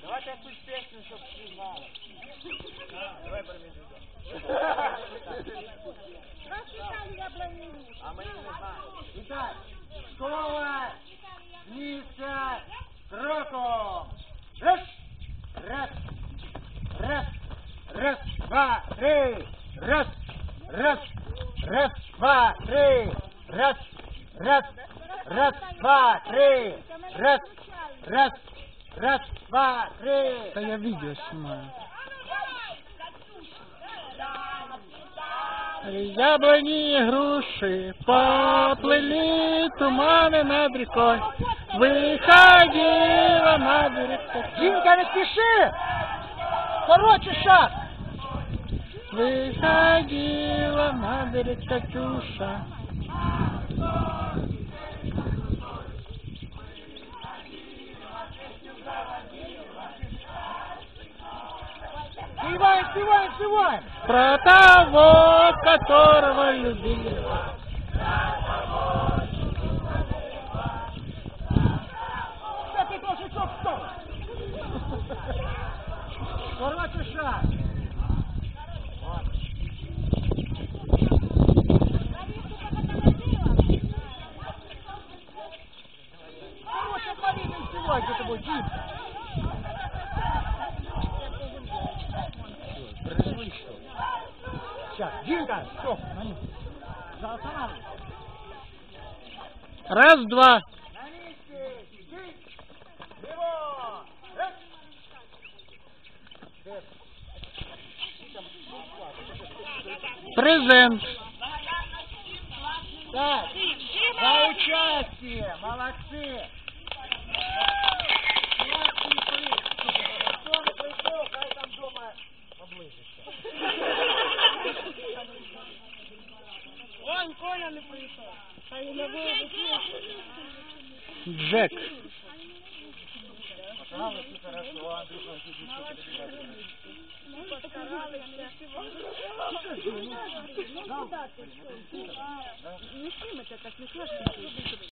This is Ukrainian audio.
Давайте якусь песню, щоб всі знали. Давай переміжу. Розчитали яблоні. А ми її не знаємо. І так, школа, місце, кроком. Раз, раз, раз, раз, два, три, раз, раз, раз, два, три, раз, раз, раз, два, три, раз, раз, раз, два, три. Та я відео знімаю. Яблоні і груші поплили тумани над рікою. Виходила на берег. Дімка, не спіши! Короче шаг! Выходила на берег Катюша. Співаємо, співаємо, співаємо! Про того, которого любили. Що ти тоже стоп, стоп! Короче шаг! Короче, смотри, не співай за тобою, Дімка! Сейчас, Димка, стоп, на них. Заостанавливай. Раз, два. На месте, сидеть. Лево. Раз. Презент. Так, за участие, молодцы. Кто не пришел, хай там дома поближется. Вон Коля не прийшов. Та й не вийде. Джек. Пожалуйста, все хорошо, Андрюха, он сидит, что перебегает. Ми постаралися. Ну, куди ти? Ну, не снимайте, так не слышно.